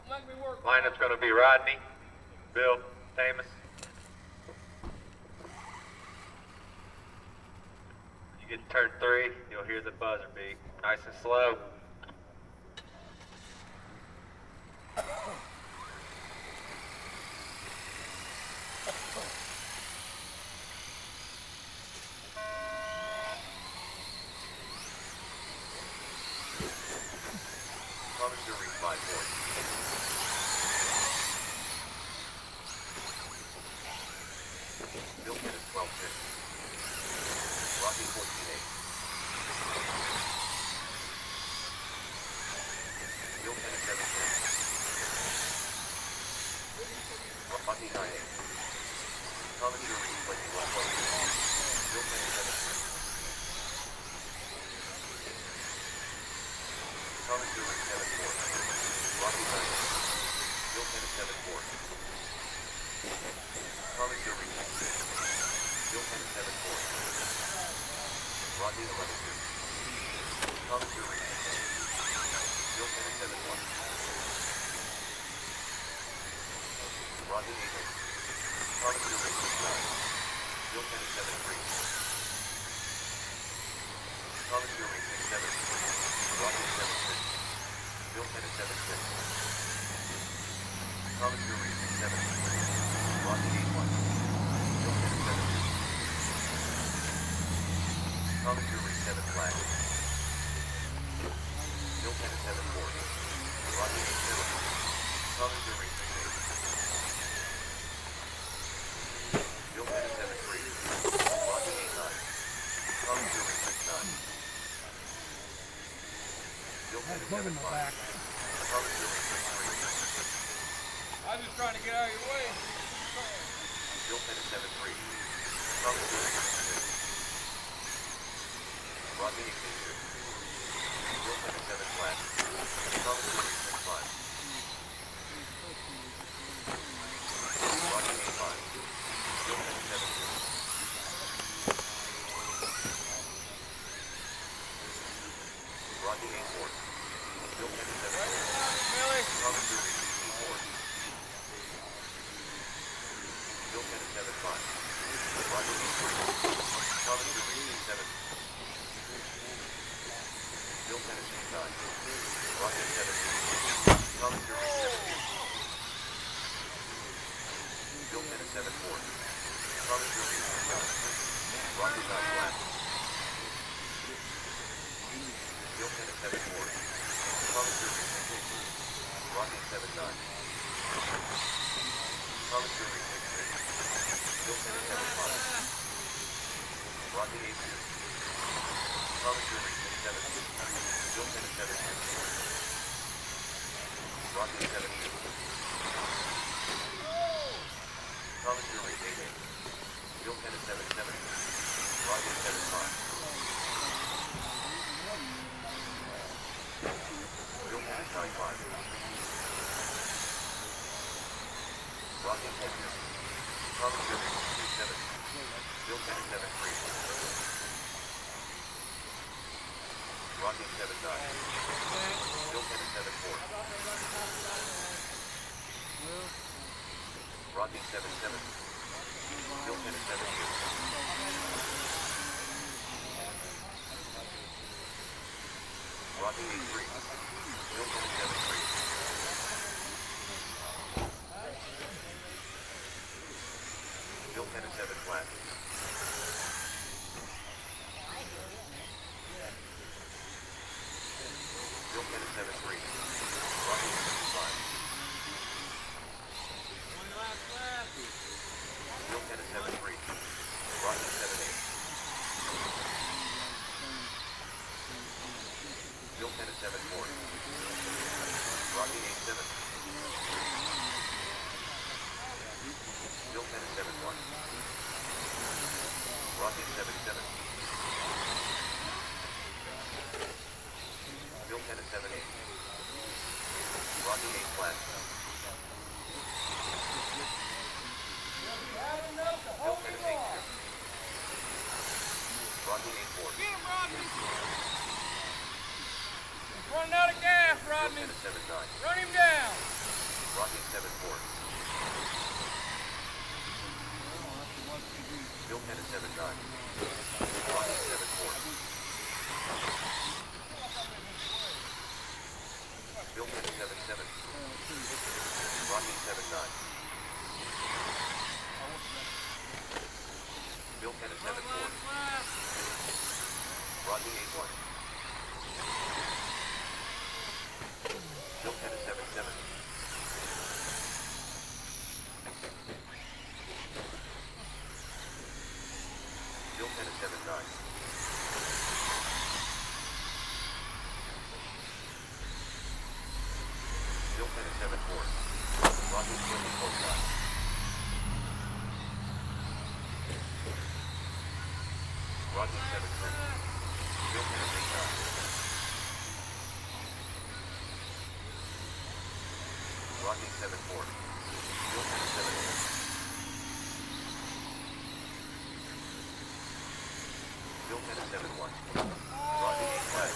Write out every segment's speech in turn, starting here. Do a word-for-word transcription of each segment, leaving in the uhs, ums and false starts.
Lineup's going to be Rodney, Bill, Tamus. When you get to turn three, you'll hear the buzzer beat. Nice and slow. Bug in my back. I was just trying to get out of your way. Bill ten seven three. Rodney Ignition. Bill ten seven flat. six five. Rodney eight five. Bill ten seven two. Rodney eight four. Bill ten seven two. Bill ten seven five. Rodney eight three. seven. Bill ten six nine. Rodney seven. Thomas Jury seven. Bill ten seven four. Thomas Jury six nine. Rodney nine flat. Bill ten seven four. Thomas Jury six eight. Rodney seven nine. Thomas Jury six six. Bill ten seven five. Rodney eight two. Thomas Jury six seven. Bill ten seven two. Rodney seven two. Thomas Jury eight eight. Bill ten seven seven. Rodney seven five. Bill ten nine five. Rodney ten two. Thomas Jury two seven. Bill ten seven three. Rodney seven nine. Bill ten seven four. Rodney seven seven. Bill ten seven two. Rodney eight three. Bill ten seven three. Bill ten seven flat. Bill ten seven three. Rodney seven five. Bill ten seven three. Rodney seven eight. Bill ten seven four. Rodney eight seven. Bill ten seven one. Rodney seven seven. Bill ten seven eight. Rodney eight flat. Bill ten eight two. Rodney eight four. Get him, Rodney! He's running out of gas, Rodney! Bill ten seven nine. Run him down! Rocky seven four. Bill ten seven nine. Rocky seven four. Bill ten seven seven. Rocky seven nine. Bill ten seven four. Rocky eight one. Bill ten seven seven. Bill ten seven nine. Bill ten seven four. Rocky twenty four nine. Rocky seven three. Bill ten eight nine. Rocky seven four. Bill ten seven eight. Bill ten seven one. Rocky eight five.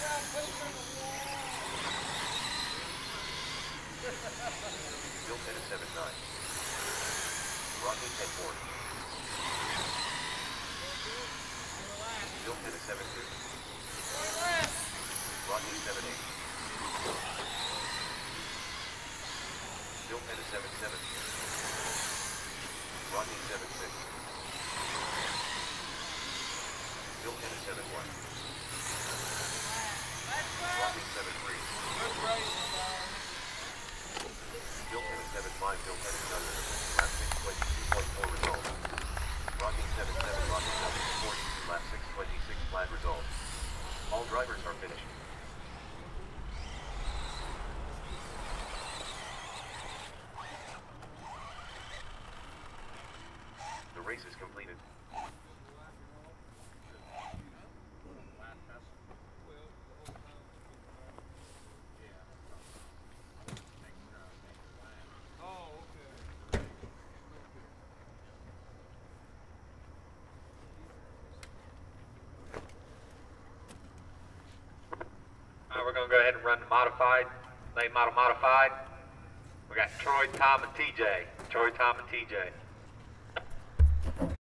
Bill ten seven nine. Rocky ten four. Bill ten seven two. Rocky seven eight. Bill ten seven seven. Rocky seven six. Bill ten seven one. Rocky seven three. Bill ten seven five. Bill ten seven. Lap six twenty-two point four result. Rocky seven seven. Rocky seven forty. Lap six twenty-six. Flat result. All drivers are finished. The race is completed. Alright, we're going to go ahead and run the modified, late model modified. We got Troy, Tom, and T J. Troy, Tom, and T J.